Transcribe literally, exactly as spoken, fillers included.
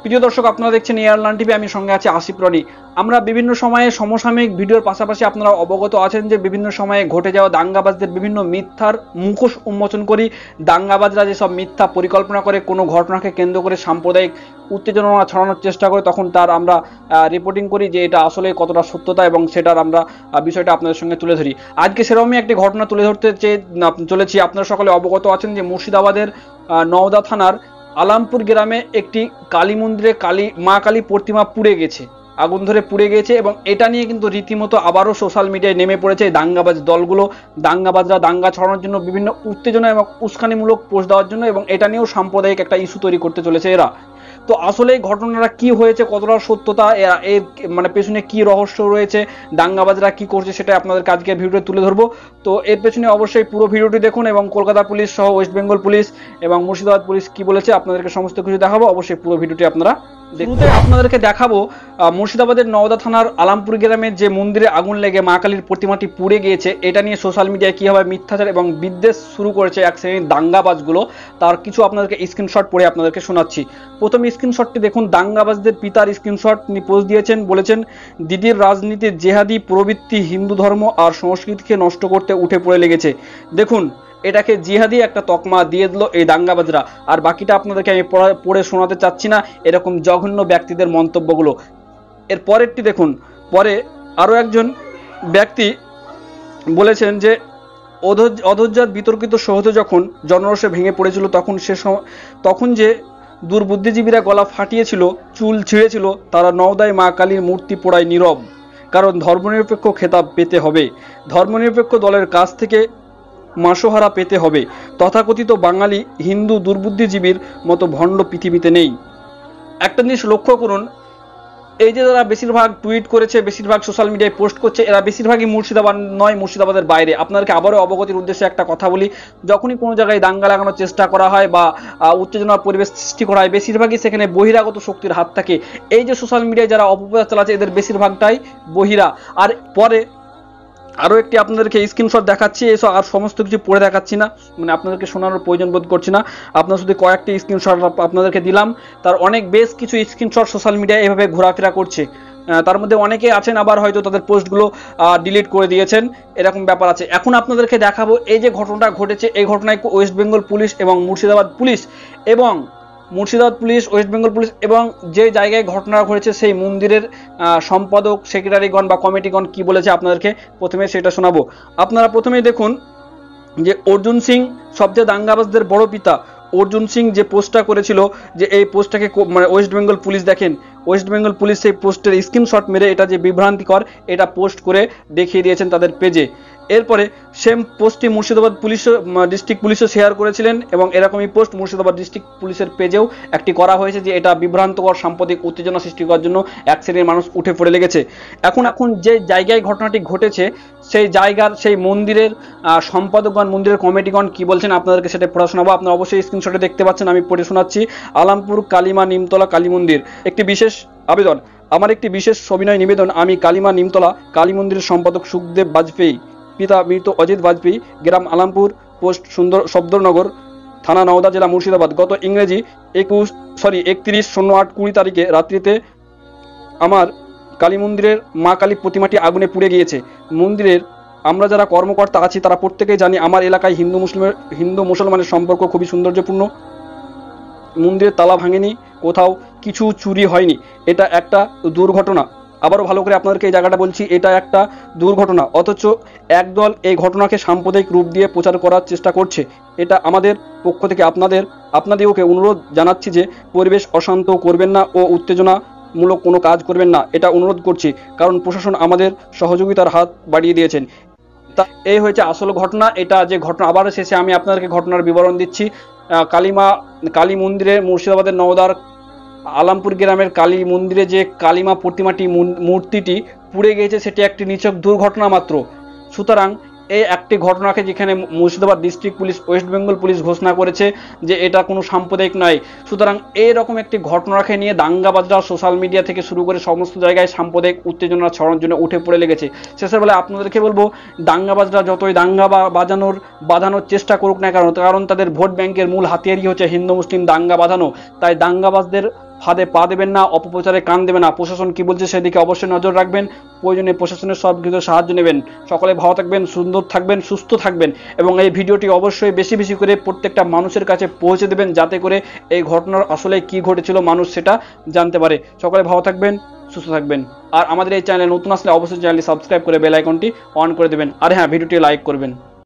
প্রিয় দর্শক, আপনারা দেখছেন এয়ারলাইন টিভি। আমি সঙ্গে আছি আসিফ রনি। আমরা বিভিন্ন সময়ে সমসাময়িক ভিডিওর পাশাপাশি আপনারা অবগত আছেন যে বিভিন্ন সময়ে ঘটে যাওয়া দাঙ্গাবাজদের বিভিন্ন মিথ্যার মুখোশ উন্মোচন করি। দাঙ্গাবাজরা যেসব মিথ্যা পরিকল্পনা করে কোনো ঘটনাকে কেন্দ্র করে সাম্প্রদায়িক উত্তেজনা ছড়ানোর চেষ্টা করে, তখন তার আমরা রিপোর্টিং করি যে এটা আসলে কতটা সত্যতা, এবং সেটার আমরা বিষয়টা আপনাদের সঙ্গে তুলে ধরি। আজকে সেরকমই একটি ঘটনা তুলে ধরতে চেয়ে চলেছি। আপনারা সকলে অবগত আছেন যে মুর্শিদাবাদের নওদা থানার আলামপুর গ্রামে একটি কালী মন্দিরে কালী মা কালী প্রতিমা পুড়ে গেছে, আগুন ধরে পুড়ে গেছে, এবং এটা নিয়ে কিন্তু রীতিমতো আবারও সোশ্যাল মিডিয়ায় নেমে পড়েছে দাঙ্গাবাজ দলগুলো। দাঙ্গাবাজরা দাঙ্গা ছড়ানোর জন্য বিভিন্ন উত্তেজনা এবং উস্কানিমূলক পোস্ট দেওয়ার জন্য, এবং এটা নিয়েও সাম্প্রদায়িক একটা ইস্যু তৈরি করতে চলেছে এরা। তো আসলে এই ঘটনাটা কি হয়েছে, কতটা সত্যতা, এর মানে পেছনে কি রহস্য রয়েছে, দাঙ্গাবাজরা কি করছে, সেটা আপনাদের আজকে ভিডিওতে তুলে ধরবো। তো এর পেছনে অবশ্যই পুরো ভিডিওটি দেখুন, এবং কলকাতা পুলিশ সহ ওয়েস্ট বেঙ্গল পুলিশ এবং মুর্শিদাবাদ পুলিশ কি বলেছে আপনাদেরকে সমস্ত কিছু দেখাবো। অবশ্যই পুরো ভিডিওটি আপনারা শুরুতে আপনাদেরকে দেখাবো মুর্শিদাবাদের নওদা থানার আলামপুর গ্রামের যে মন্দিরে আগুন লেগে মা কালীর প্রতিমাটি পুড়ে গিয়েছে, এটা নিয়ে সোশ্যাল মিডিয়ায় কীভাবে মিথ্যাচার এবং বিদ্বেষ শুরু করেছে এক শ্রেণীর দাঙ্গাবাজগুলো, তার কিছু আপনাদেরকে স্ক্রিনশট পড়ে আপনাদেরকে শোনাচ্ছি। প্রথম স্ক্রিনশটটি দেখুন, দাঙ্গাবাজদের পিতার স্ক্রিনশট তিনি পোস্ট দিয়েছেন, বলেছেন দিদির রাজনীতির জেহাদি প্রবৃত্তি হিন্দু ধর্ম আর সংস্কৃতিকে নষ্ট করতে উঠে পড়ে লেগেছে। দেখুন, এটাকে জিহাদি একটা তকমা দিয়ে দিল এই দাঙ্গাবাজরা। আর বাকিটা আপনাদেরকে আমি পড়ে শোনাতে চাচ্ছি না, এরকম জঘন্য ব্যক্তিদের মন্তব্যগুলো। এর পরেরটি দেখুন, পরে আরও একজন ব্যক্তি বলেছেন যে অধৈর্যার বিতর্কিত সহজ যখন জনরসে ভেঙে পড়েছিল, তখন সে তখন যে দুর্বুদ্ধিজীবীরা গলা ফাটিয়েছিল, চুল ছিঁড়েছিল, তারা নওদায় মা কালীর মূর্তি পোড়ায় নীরব। কারণ ধর্মনিরপেক্ষ খেতাব পেতে হবে, ধর্মনিরপেক্ষ দলের কাছ থেকে মাসোহারা পেতে হবে। তথাকথিত বাঙালি হিন্দু দুর্বুদ্ধিজীবীর মতো ভণ্ড পৃথিবীতে নেই। একটা জিনিস লক্ষ্য করুন, এই যে যারা বেশিরভাগ টুইট করেছে, বেশিরভাগ সোশ্যাল মিডিয়ায় পোস্ট করছে, এরা বেশিরভাগই মুর্শিদাবাদ নয়, মুর্শিদাবাদের বাইরে। আপনাদেরকে আবারও অবগতির উদ্দেশ্যে একটা কথা বলি, যখনই কোনো জায়গায় দাঙ্গা লাগানোর চেষ্টা করা হয় বা উত্তেজনার পরিবেশ সৃষ্টি করা হয়, বেশিরভাগই সেখানে বহিরাগত শক্তির হাত থাকে। এই যে সোশ্যাল মিডিয়ায় যারা অপপ্রচার চালাচ্ছে, এদের বেশিরভাগটাই বহিরা। আর পরে আরও একটি আপনাদেরকে স্ক্রিনশট দেখাচ্ছি, এসব আর সমস্ত কিছু পড়ে দেখাচ্ছি না, মানে আপনাদেরকে শোনানোর প্রয়োজন বোধ করছি না। আপনার শুধু কয়েকটি স্ক্রিনশট আপনাদেরকে দিলাম, তার অনেক বেশ কিছু স্ক্রিনশট সোশ্যাল মিডিয়ায় এভাবে ঘোরাফেরা করছে। তার মধ্যে অনেকে আছেন আবার হয়তো তাদের পোস্টগুলো ডিলিট করে দিয়েছেন, এরকম ব্যাপার আছে। এখন আপনাদেরকে দেখাবো এই যে ঘটনাটা ঘটেছে, এই ঘটনায় ওয়েস্ট বেঙ্গল পুলিশ এবং মুর্শিদাবাদ পুলিশ এবং Murshidabad police West Bengal police এবং যে জায়গায় ঘটনা ঘটেছে সেই মন্দিরের সম্পাদক, সেক্রেটারিগণ বা কমিটিগণ কি বলেছে আপনাদেরকে প্রথমে সেটা শোনাবো। আপনারা প্রথমেই দেখুন যে অর্জুন সিং সবচেয়ে দাঙ্গাবাজদের বড় পিতা, অর্জুন সিং যে পোস্টটা করেছিল, যে এই পোস্টটাকে মানে ওয়েস্ট বেঙ্গল পুলিশ দেখেন, ওয়েস্ট বেঙ্গল পুলিশ সেই পোস্টের স্ক্রিনশট মেরে এটা যে বিভ্রান্তিকর এটা পোস্ট করে দেখিয়ে দিয়েছেন তাদের পেজে। এরপরে সেম পোস্টটি মুর্শিদাবাদ পুলিশ ডিস্ট্রিক্ট পুলিশও শেয়ার করেছিলেন, এবং এরকমই পোস্ট মুর্শিদাবাদ ডিস্ট্রিক্ট পুলিশের পেজেও একটি করা হয়েছে, যে এটা বিভ্রান্তকর সাম্প্রতিক উত্তেজনা সৃষ্টি করার জন্য এক শ্রেণীর মানুষ উঠে পড়ে লেগেছে। এখন এখন যে জায়গায় ঘটনাটি ঘটেছে সেই জায়গার সেই মন্দিরের সম্পাদকগণ, মন্দিরের কমিটিগণ কি বলছেন আপনাদেরকে সেটা পড়া শোনাবো। আপনারা অবশ্যই স্ক্রিনশটে দেখতে পাচ্ছেন, আমি পড়ে শোনাচ্ছি। আলামপুর কালীমা নিমতলা কালী মন্দির, একটি বিশেষ আবেদন, আমার একটি বিশেষ সবিনয় নিবেদন। আমি কালীমা নিমতলা কালী মন্দিরের সম্পাদক সুখদেব বাজপেয়ী, পিতা মৃত অজিত বাজপেয়ী, গ্রাম আলামপুর, পোস্ট সুন্দর শব্দনগর, থানা নওদা, জেলা মুর্শিদাবাদ। গত ইংরেজি একুশ সরি একত্রিশ শূন্য আট কুড়ি তারিখে রাত্রিতে আমার কালী মন্দিরের মা কালী প্রতিমাটি আগুনে পুড়ে গিয়েছে। মন্দিরের আমরা যারা কর্মকর্তা আছি তারা প্রত্যেকেই জানি আমার এলাকায় হিন্দু মুসলিমের হিন্দু মুসলমানের সম্পর্ক খুবই সৌন্দর্যপূর্ণ। মন্দিরের তালা ভাঙেনি, কোথাও কিছু চুরি হয়নি, এটা একটা দুর্ঘটনা। আবারও ভালো করে আপনাদেরকে এই জায়গাটা বলছি, এটা একটা দুর্ঘটনা, অথচ একদল এই ঘটনাকে সাম্প্রদায়িক রূপ দিয়ে প্রচার করার চেষ্টা করছে। এটা আমাদের পক্ষ থেকে আপনাদের আপনাদেরকে অনুরোধ জানাচ্ছি যে পরিবেশ অশান্ত করবেন না ও উত্তেজনামূলক কোনো কাজ করবেন না, এটা অনুরোধ করছি, কারণ প্রশাসন আমাদের সহযোগিতার হাত বাড়িয়ে দিয়েছেন। তা এই হয়েছে আসল ঘটনা। এটা যে ঘটনা, আবার শেষে আমি আপনাদেরকে ঘটনার বিবরণ দিচ্ছি। কালীমা কালী মন্দিরে মুর্শিদাবাদের নওদার আলামপুর গ্রামের কালী মন্দিরে যে কালীমা প্রতিমাটি মূর্তিটি পুড়ে গিয়েছে, সেটি একটি নিছক দুর্ঘটনা মাত্র। সুতরাং এই একটি ঘটনাকে যেখানে Murshidabad district police West Bengal police ঘোষণা করেছে যে এটা কোনো সাম্প্রদায়িক নয়, সুতরাং এইরকম একটি ঘটনাকে নিয়ে দাঙ্গাবাজরা সোশ্যাল মিডিয়া থেকে শুরু করে সমস্ত জায়গায় সাম্প্রদায়িক উত্তেজনা ছড়ানোর জন্য উঠে পড়ে লেগেছে। শেষের বেলায় আপনাদেরকে বলবো, দাঙ্গাবাজরা যতই দাঙ্গা বাজানোর বাঁধানোর চেষ্টা করুক না কারণ কারণ তাদের ভোট ব্যাংকের মূল হাতিয়ারই হচ্ছে হিন্দু মুসলিম দাঙ্গা বাঁধানো। তাই দাঙ্গাবাজদের ফাঁদে পা দেবেন না, অপপ্রচারে কান দেবেন না। প্রশাসন কি বলছে সেদিকে অবশ্যই নজর রাখবেন, প্রয়োজনে প্রশাসনের সব কিছু সাহায্য নেবেন। সকলে ভালো থাকবেন, সুন্দর থাকবেন, সুস্থ থাকবেন এবং এই ভিডিওটি অবশ্যই বেশি বেশি করে প্রত্যেকটা মানুষের কাছে পৌঁছে দেবেন, যাতে করে এই ঘটনার আসলে কি ঘটেছিল মানুষ সেটা জানতে পারে। সকলে ভালো থাকবেন, সুস্থ থাকবেন। আর আমাদের এই চ্যানেলে নতুন আসলে অবশ্যই চ্যানেলটি সাবস্ক্রাইব করে বেল আইকনটি অন করে দেবেন। আর হ্যাঁ, ভিডিওটি লাইক করবেন।